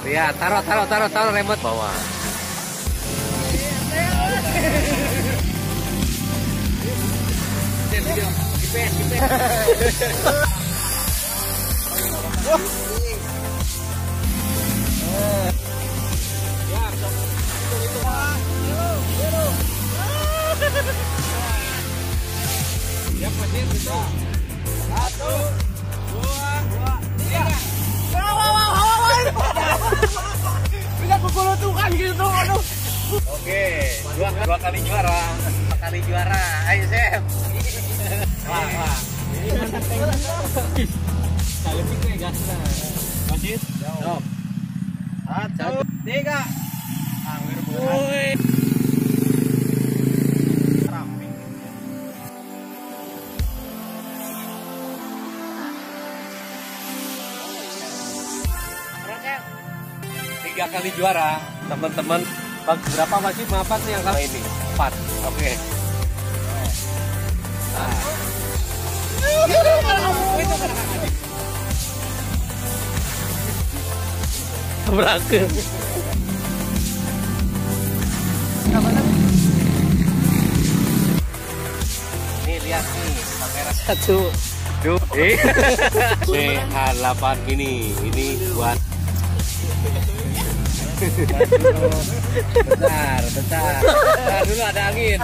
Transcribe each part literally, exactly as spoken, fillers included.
Lihat, taruh, taruh, taruh, taruh remote bawah. Siap masih bisa. Satu, dua, tiga. Wow, wow, wow, wow. Bisa pukul tuh kan gitu, aduh. Oke, dua, dua kali juara. Dua kali juara. Ayo, Sam. Wah, wah. Ini mantap tengok. Kali ini kayak gasnya. Masih? Jauh. Satu, tiga. Anggur bulan. Tiga kali juara, teman-teman. Berapa masih maafan yang kali ini? Empat. Oke. Nah. Berangkat. Nih lihat nih kamera satu, dua, C H delapan ini, ini buat bentar, bentar. Bentar dulu ada angin.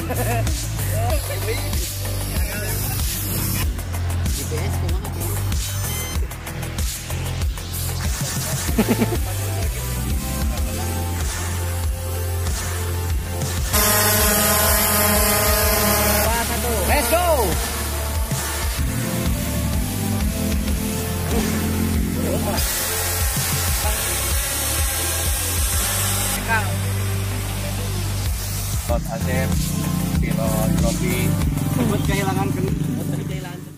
G P S kemana? Let's go. Pilot Asep, pilot Robi, Buat kehilangan kehilangan